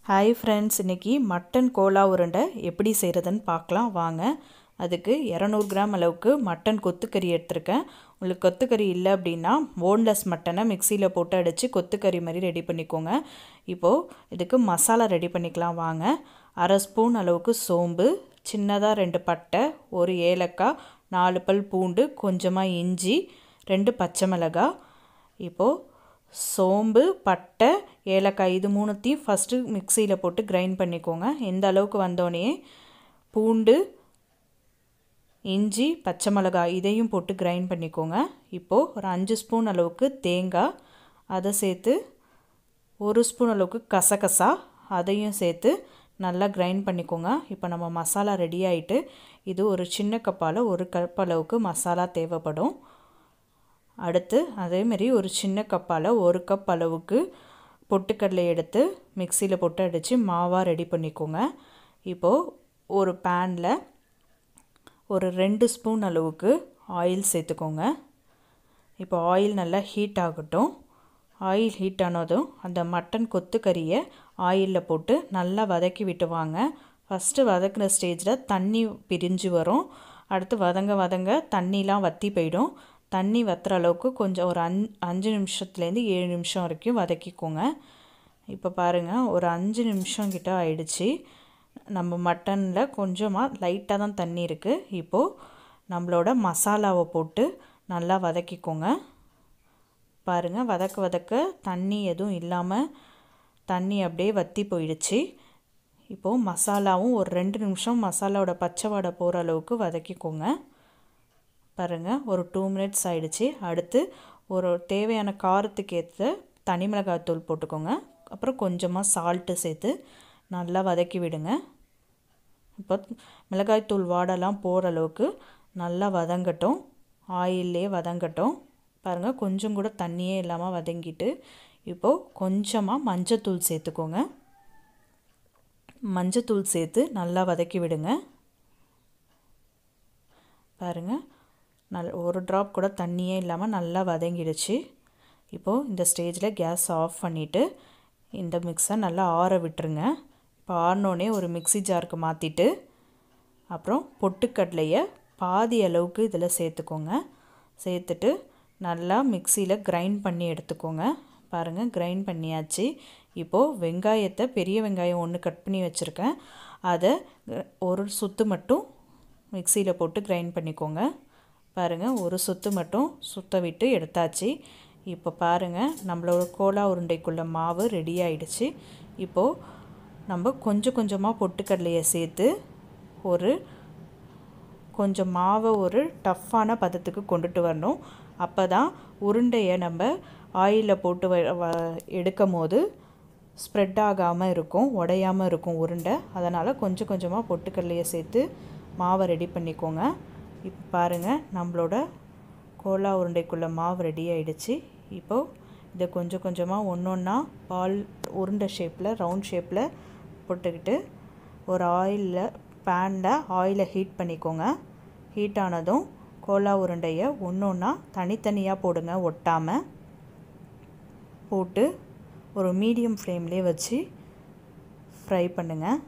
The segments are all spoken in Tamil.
ஹாய் ஃப்ரெண்ட்ஸ், இன்றைக்கி மட்டன் கோலா உருண்டை எப்படி செய்கிறதுன்னு பார்க்கலாம் வாங்க. அதுக்கு 200 கிராம் அளவுக்கு மட்டன் கொத்துக்கறி எடுத்திருக்கேன். உங்களுக்கு கொத்துக்கறி இல்லை அப்படின்னா போன்லெஸ் மட்டனை மிக்சியில் போட்டு அடித்து கொத்துக்கறி மாதிரி ரெடி பண்ணிக்கோங்க. இப்போது இதுக்கு மசாலா ரெடி பண்ணிக்கலாம் வாங்க. 1/2 ஸ்பூன் அளவுக்கு சோம்பு, சின்னதாக 2 பட்டை, 1 ஏலக்காய், 4 பல் பூண்டு, கொஞ்சமாக இஞ்சி, 2 பச்சை மிளகாய். இப்போது சோம்பு, பட்டை, ஏலக்காய் இது மூணுத்தையும் ஃபஸ்ட்டு மிக்சியில் போட்டு கிரைண்ட் பண்ணிக்கோங்க. எந்த அளவுக்கு வந்தோடனே பூண்டு, இஞ்சி, பச்சை மிளகாய் இதையும் போட்டு கிரைண்ட் பண்ணிக்கோங்க. இப்போது ஒரு 5 ஸ்பூன் அளவுக்கு தேங்காய் அதை சேர்த்து, 1 ஸ்பூன் அளவுக்கு கசகசா அதையும் சேர்த்து நல்லா கிரைண்ட் பண்ணிக்கோங்க. இப்போ நம்ம மசாலா ரெடி ஆகிட்டு, இது ஒரு சின்ன கப்பால் 1 கப் அளவுக்கு மசாலா தேவைப்படும். அடுத்து அதேமாரி ஒரு சின்ன கப்பால் 1 கப் அளவுக்கு பொட்டுக்கடலை எடுத்து மிக்சியில் போட்டு அடித்து மாவாக ரெடி பண்ணிக்கோங்க. இப்போது ஒரு பேனில் ஒரு 2 ஸ்பூன் அளவுக்கு ஆயில் சேர்த்துக்கோங்க. இப்போ ஆயில் நல்லா ஹீட் ஆகட்டும். ஆயில் ஹீட் ஆனதும் அந்த மட்டன் கொத்துக்கறியை ஆயிலில் போட்டு நல்லா வதக்கி விட்டு வாங்க. ஃபஸ்ட்டு வதக்கின ஸ்டேஜில் தண்ணி பிரிஞ்சு வரும். அடுத்து வதங்க தண்ணிலாம் வற்றி போயிடும். தண்ணி வற்றுற அளவுக்கு கொஞ்சம் ஒரு 5 நிமிஷத்துலேருந்து 7 நிமிஷம் வரைக்கும் வதக்கிக்கோங்க. இப்போ பாருங்கள், ஒரு 5 நிமிஷம் கிட்ட ஆயிடுச்சு. நம்ம மட்டனில் கொஞ்சமாக லைட்டாக தான் தண்ணி இருக்குது. இப்போது நம்மளோட மசாலாவை போட்டு நல்லா வதக்கிக்கோங்க. பாருங்கள், வதக்க தண்ணி எதுவும் இல்லாமல் தண்ணி அப்படியே வற்றி போயிடுச்சு. இப்போது மசாலாவும் ஒரு 2 நிமிஷம் மசாலாவோட பச்சை வாடை போகிற அளவுக்கு வதக்கிக்கோங்க. பாருங்கள், ஒரு 2 மினிட்ஸ் ஆகிடுச்சு. அடுத்து ஒரு தேவையான காரத்துக்கு ஏற்ற தனி மிளகாய்த்தூள் போட்டுக்கோங்க. அப்புறம் கொஞ்சமாக சால்ட்டு சேர்த்து நல்லா வதக்கி விடுங்க. இப்போ மிளகாய்த்தூள் வாடெல்லாம் போகிற அளவுக்கு நல்லா வதங்கட்டும், ஆயிலே வதங்கட்டும். பாருங்கள், கொஞ்சம் கூட தண்ணியே இல்லாமல் வதங்கிட்டு, இப்போது கொஞ்சமாக மஞ்சத்தூள் சேர்த்துக்கோங்க. மஞ்சத்தூள் சேர்த்து நல்லா வதக்கி விடுங்க. பாருங்கள், ஒரு ட்ராப் கூட தண்ணியே இல்லாமல் நல்லா வதங்கிடுச்சு. இப்போது இந்த ஸ்டேஜில் கேஸ் ஆஃப் பண்ணிவிட்டு இந்த மிக்ஸை நல்லா ஆற விட்டுருங்க. இப்போ ஆறினோடனே ஒரு மிக்ஸி ஜாருக்கு மாற்றிட்டு, அப்புறம் பொட்டுக்கடலையை பாதி அளவுக்கு இதில் சேர்த்துக்கோங்க. சேர்த்துட்டு நல்லா மிக்சியில் கிரைண்ட் பண்ணி எடுத்துக்கோங்க. பாருங்கள், கிரைண்ட் பண்ணியாச்சு. இப்போது வெங்காயத்தை, பெரிய வெங்காயம் 1 கட் பண்ணி வச்சுருக்கேன், அதை ஒரு சுத்து மட்டும் மிக்சியில் போட்டு கிரைண்ட் பண்ணிக்கோங்க. பாருங்கள், ஒரு சுத்து மட்டும் சுத்த விட்டு எடுத்தாச்சு. இப்போ பாருங்கள், நம்மளோட கோலா உருண்டைக்குள்ள மாவு ரெடி ஆகிடுச்சு. இப்போது நம்ம கொஞ்சமாக பொட்டுக்கடலையை சேர்த்து கொஞ்சம் மாவை ஒரு டஃப்பான பதத்துக்கு கொண்டுட்டு வரணும். அப்போ தான் உருண்டையை நம்ம ஆயிலில் போட்டு எடுக்கும் போது ஸ்ப்ரெட் ஆகாமல் இருக்கும், உடையாமல் இருக்கும் உருண்டை. அதனால் கொஞ்சமாக பொட்டுக்கடலையை சேர்த்து மாவை ரெடி பண்ணிக்கோங்க. இப்போ பாருங்கள், நம்மளோட கோலா உருண்டைக்குள்ளே மாவு ரெடி ஆகிடுச்சு. இப்போது இதை கொஞ்சமாக ஒன்றா உருண்டை ஷேப்பில், ரவுண்ட் ஷேப்பில் போட்டுக்கிட்டு ஒரு பேனில் ஆயிலை ஹீட் பண்ணிக்கோங்க. ஹீட் ஆனதும் கோலா உருண்டையை ஒன்றா தனித்தனியாக போடுங்க, ஒட்டாமல் போட்டு ஒரு மீடியம் ஃப்ளேம்லேயே வச்சு ஃப்ரை பண்ணுங்கள்.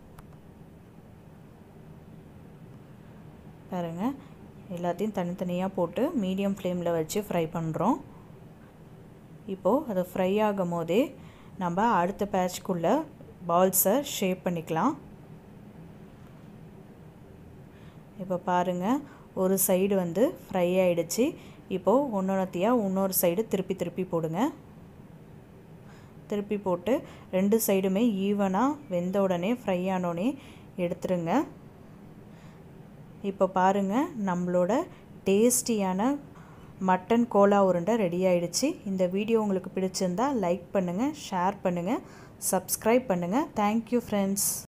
பாருங்கள், எல்லாத்தையும் தனித்தனியாக போட்டு மீடியம் ஃப்ளேமில் வச்சு ஃப்ரை பண்ணுறோம். இப்போது அது ஃப்ரை ஆகும் போதே நம்ம அடுத்த பேட்ச்க்குள்ளே பால்ஸை ஷேப் பண்ணிக்கலாம். இப்போ பாருங்கள், ஒரு சைடு ஃப்ரை ஆகிடுச்சு. இப்போது ஒன்றொன்றுத்தையாக இன்னொரு சைடு திருப்பி போடுங்க. திருப்பி போட்டு 2 சைடுமே ஈவனாக வெந்த உடனே, ஃப்ரை ஆனோடனே எடுத்துருங்க. இப்போ பாருங்கள், நம்மளோட டேஸ்டியான மட்டன் கோலா உருண்டை ரெடி ஆகிடுச்சு. இந்த வீடியோ உங்களுக்கு பிடிச்சிருந்தால் லைக் பண்ணுங்கள், ஷேர் பண்ணுங்கள், சப்ஸ்கிரைப் பண்ணுங்கள். Thank you friends.